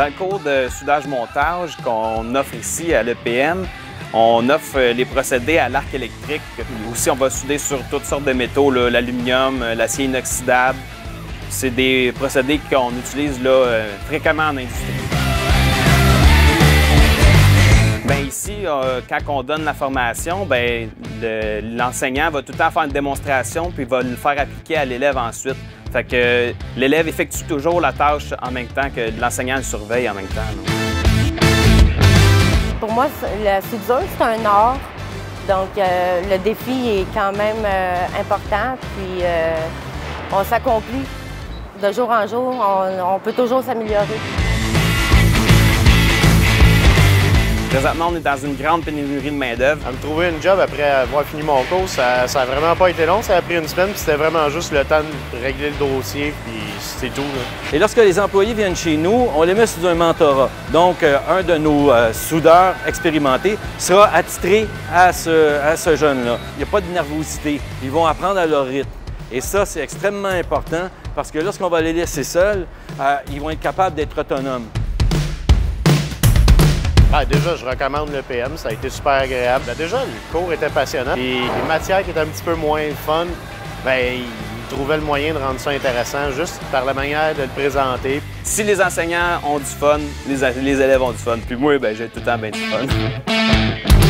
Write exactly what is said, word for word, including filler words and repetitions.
Dans le cours de soudage-montage qu'on offre ici à l'E P M, on offre les procédés à l'arc électrique. Aussi, on va souder sur toutes sortes de métaux, l'aluminium, l'acier inoxydable. C'est des procédés qu'on utilise là, fréquemment en industrie. Bien, ici, euh, quand on donne la formation, bien, l'enseignant va tout le temps faire une démonstration puis va le faire appliquer à l'élève ensuite. Fait que l'élève effectue toujours la tâche en même temps que l'enseignant le surveille en même temps. Là. Pour moi, la soudure, c'est un art. Donc, euh, le défi est quand même euh, important. Puis, euh, on s'accomplit de jour en jour. On, on peut toujours s'améliorer. Présentement, on est dans une grande pénurie de main-d'œuvre. À me trouver une job après avoir fini mon cours, ça n'a vraiment pas été long. Ça a pris une semaine, puis c'était vraiment juste le temps de régler le dossier, puis c'est tout. Là. Et lorsque les employés viennent chez nous, on les met sous un mentorat. Donc, euh, un de nos euh, soudeurs expérimentés sera attitré à ce, à ce jeune-là. Il n'y a pas de nervosité. Ils vont apprendre à leur rythme. Et ça, c'est extrêmement important parce que lorsqu'on va les laisser seuls, euh, ils vont être capables d'être autonomes. Ah, déjà, je recommande l'E P M, ça a été super agréable. Ben, déjà, le cours était passionnant. Et les matières qui étaient un petit peu moins fun, bien, ils trouvaient le moyen de rendre ça intéressant juste par la manière de le présenter. Si les enseignants ont du fun, les, les élèves ont du fun. Puis moi, ben, j'ai tout le temps bien du fun.